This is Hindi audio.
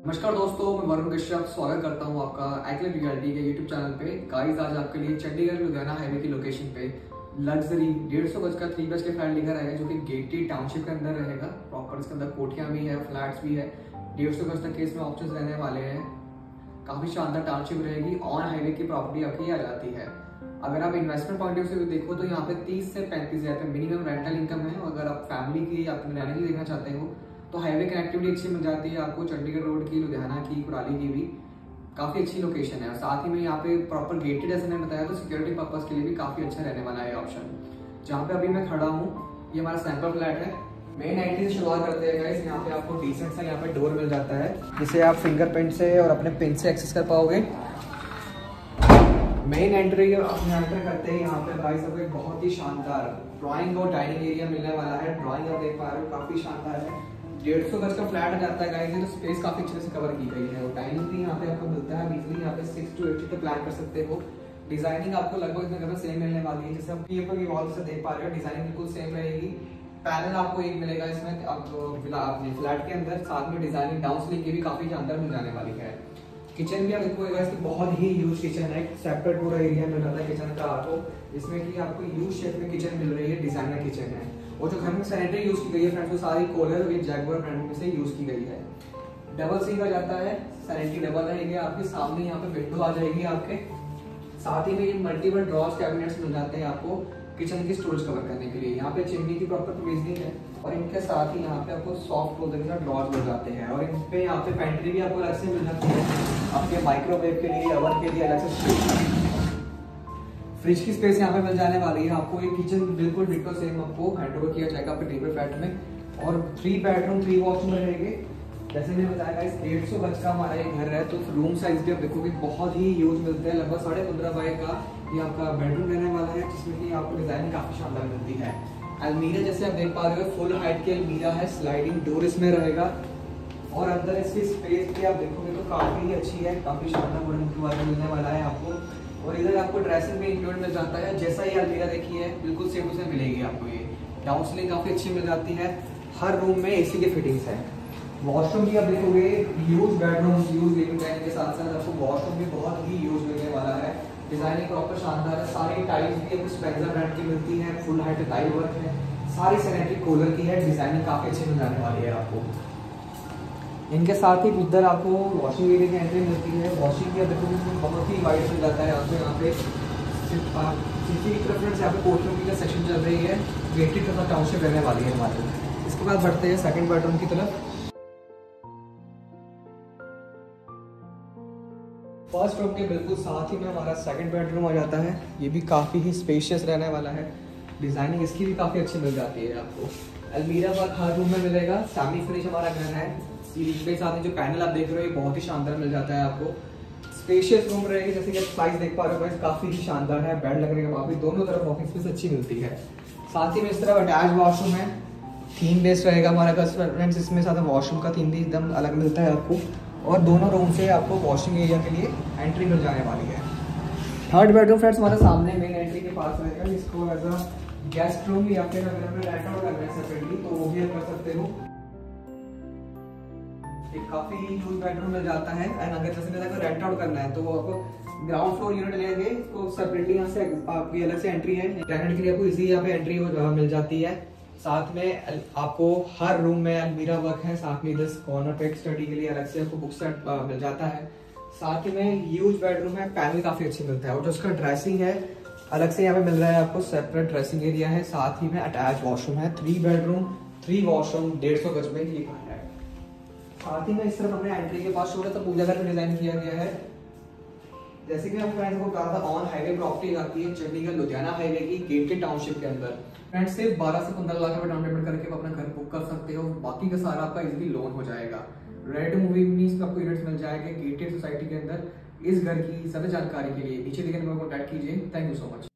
नमस्कार दोस्तों, मैं वरुण कश्यप स्वागत करता हूं आपका एक्लेट रियलिटी के यूट्यूब चैनल पे। गाइस, आज आपके लिए चंडीगढ़ लुधियाना हाईवे की लोकेशन पे लग्जरी 150 गज का 3 गज के फ्लैट लेकर आएगा, जो कि गेटेड टाउनशिप के अंदर रहेगा। प्रॉपर इसके अंदर कोठियां भी है, फ्लैट्स भी है। 150 गज तक के इसमें ऑप्शंस रहने वाले हैं। काफी शानदार टाउनशिप रहेगी। ऑन हाईवे की प्रॉपर्टी आपकी आ जाती है। अगर आप इन्वेस्टमेंट पॉइंट ऑफ व्यू से देखो तो यहाँ पे 30 से 35 हजार पे मिनिमम रेंटल इनकम है। अगर आप फैमिली की या अपने रहने की देखना चाहते हो तो हाईवे कनेक्टिविटी अच्छी मिल जाती है आपको। चंडीगढ़ रोड की, लुधियाना की, कुराली की भी काफ़ी अच्छी लोकेशन है। और साथ ही में यहाँ पे प्रॉपर गेटेड, जैसे मैंने बताया, तो सिक्योरिटी पर्पज के लिए भी काफ़ी अच्छा रहने वाला है ऑप्शन। जहाँ पे अभी मैं खड़ा हूँ, ये हमारा सैंपल फ्लैट है। मेन एंट्री से शुरुआत करते हैं गाइस। यहाँ पे आपको डिसेंट सा यहाँ पे डोर मिल जाता है, जिसे आप फिंगरप्रिंट से और अपने पिन से एक्सेस कर पाओगे। मेन एंट्री अपने एंटर करते हैं यहाँ पे गाइस आपको एक बहुत ही शानदार ड्राइंग और डाइनिंग एरिया मिलने वाला है। ड्राइंग आप देख पा रहे हो, काफ़ी शानदार है। 150 गज का फ्लैट आ जाता है गाइस, तो स्पेस काफी अच्छे से कवर की गई है। और डाइनिंग भी यहाँ पे आपको मिलता है इजीली। यहाँ पे 6 to 8 तक प्लान कर सकते हो। डिजाइनिंग आपको लगभग इस जगह सेम मिलने वाली है। जैसे आप ये वॉल से देख पा रहे हो, डिजाइनिंग बिल्कुल सेम रहेगी। पैनल आपको एक मिलेगा इसमें अपने फ्लैट के अंदर। साथ में डिजाइनिंग डाउन स्लिंग की भी काफी शानदार मिल जाने वाली है। किचन भी आप देखोगे इसकी बहुत ही यूज किचन है। सेपरेट पूरा एरिया मिल जाता है किचन का आपको, जिसमें कि आपको यू शेप में किचन मिल रही है। डिजाइनर किचन है। और जो घर में सैनिटरी यूज की गई है फ्रेंड्स, वो सारी कोलर और जैगुआर ब्रांड में से यूज की गई है। डबल सिंक आ जाता है, सैनिटरी डबल रहेगी आपके सामने। यहाँ पे विंडो आ जाएगी आपके। साथ ही में ये मल्टीपल ड्रॉर्स कैबिनेट्स मिल जाते हैं आपको किचन की स्टोरेज कवर करने के लिए। यहाँ पे चिमनी की प्रॉपर प्रोविजनिंग है। और इनके साथ ही यहाँ पे आपको सॉफ्ट क्लोजर के साथ ड्रॉर्स मिल जाते हैं। और इन पे यहाँ पे पेंट्री भी आपको अलग से मिल जाती है, आपके माइक्रोवेव के लिए, ओवन के लिए अलग से। फ्रिज की स्पेस यहाँ पे मिल जाने वाली है आपको। ये किचन बिल्कुल डिट्टो सेम आपको हैंडओवर किया जाएगा आपके टेबल फ्लैट में। और 3 बेडरूम 3 वॉशरूम रहेंगे। जैसे मैंने बताया इस 150 गज का हमारा ये घर है, तो रूम साइज भी आप देखोगे बहुत ही यूज मिलते हैं। लगभग 15.5 बाय का ये आपका बेडरूम रहने वाला है, जिसमें कि आपको डिजाइन काफी शानदार मिलती है। अलमीरा जैसे आप देख पा रहे हो, फुल हाइट की अलमीरा है। स्लाइडिंग डोर इसमें रहेगा। और अंदर इसकी स्पेस भी आप देखोगे तो काफी अच्छी है, काफी शानदार वुडन मिलने वाला है आपको। और इधर आपको ड्रेसिंग भी इंक्लूड मिल जाता है। जैसा ये अलमीरा देखी है, बिल्कुल सेम टू सेम मिलेगी आपको। ये डाउन सीलिंग काफी अच्छी मिल जाती है। हर रूम में एसी की फिटिंग्स है। वॉशरूम भी आप देखोगे huge bedroom, huge living dining के साथ साथ आपको वॉशरूम भी बहुत ही यूज मिलने वाला है। डिजाइनिंग प्रॉपर शानदार है। सारी टाइल्स भी आपको स्पेंसर ब्रांड की मिलती है। फुल हाइट टाइल वर्क है। सारी सैनिटरी कूलर की है। डिजाइनिंग काफी अच्छी मिल जाने वाली है आपको। इनके साथ ही इधर आपको वॉशिंग एरिया की एंट्री मिलती है। वॉशिंग भी देखो बहुत ही वाइड मिल जाता है आपको। यहाँ पे सिटी की प्रेफरेंस यहाँ पे कोठियों की सेक्शन चल रही है। गेटेड तथा टाउनशिप रहने वाली है हमारे। इसके बाद बढ़ते हैं सेकंड बेडरूम की तरफ। फर्स्ट रूम के बिल्कुल साथ ही में हमारा सेकंड बेडरूम आ जाता है। ये भी काफ़ी ही स्पेशियस रहने वाला है। डिजाइनिंग इसकी भी काफ़ी अच्छी मिल जाती है आपको। अलमीरा वर्क हर रूम में मिलेगा। सेमी फिनिश हमारा घर है। सीलिंग के साथ जो पैनल आप देख रहे हो, ये बहुत ही शानदार मिल जाता है आपको। स्पेशियस रूम रहेगी, जैसे कि आप साइज देख पा रहे हो, काफ़ी ही शानदार है। बेड लगने के बाद भी दोनों तरफ वॉकिंग स्पेस अच्छी मिलती है। साथ ही में इस तरफ अटैच वॉशरूम है। थीम बेस्ड रहेगा हमारा फ्रेंड्स। इसमें साथ वॉशरूम का थीम भी एकदम अलग मिलता है आपको। और दोनों रूम से आपको वॉशिंग एरिया के लिए एंट्री मिल जाने वाली है। थर्ड बेडरूम फ्रेंड्स हमारे सामने मेन एंट्री के पास रहेगा, जिसको एज अ गेस्ट रूम या फिर अगर हमें रेंट आउट करना है सेपरेटली तो वो भी आप कर सकते हो। एक काफी यूज बेडरूम मिल जाता है। एंड अगर जैसे मेरे को रेंट आउट करना है तो वो आपको ग्राउंड फ्लोर यूनिट लेंगे, तो सेपरेटली यहाँ से आपकी अलग से एंट्री है। टेनेंट के लिए आपको इजी यहाँ पे एंट्री मिल जाती है। साथ में आपको हर रूम में अलमीरा वर्क है। साथ में इधर कॉर्नर पे स्टडी के लिए अलग से आपको बुक सेट मिल जाता है। साथ ही में ह्यूज बेडरूम है। पैनल काफी अच्छे मिलता है। और जो उसका ड्रेसिंग है अलग से यहाँ पे मिल रहा है आपको। सेपरेट ड्रेसिंग एरिया है। साथ ही में अटैच वॉशरूम है। 3 बेडरूम 3 वॉशरूम 150 गज में ये घर है। साथ ही में इस तरफ हमने एंट्री के पास छोटा सा पूजा घर में डिजाइन किया गया है। जैसे कि मैं फ्रेंड्स को कहा था, ऑन हाईवे प्रॉपर्टी आती है चंडीगढ़ लुधियाना हाईवे की गेटेड टाउनशिप के अंदर। फ्रेंड्स सिर्फ 12 से 15 लाख रुपए डाउन पेमेंट करके अपना घर बुक कर सकते हो। बाकी का सारा आपका इजीली लोन हो जाएगा। रेड मूवी में आपको यूनिट्स मिल जाएंगे गेटेड सोसाइटी के अंदर। इस घर की सभी जानकारी के लिए नीचे दिखे नंबर पर कॉन्टैक्ट कीजिए। Thank you so much.